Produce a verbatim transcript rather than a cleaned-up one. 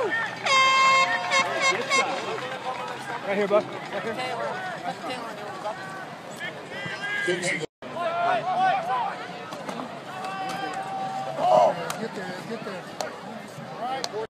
Right here, bud. Right here. Oh, get there, get there.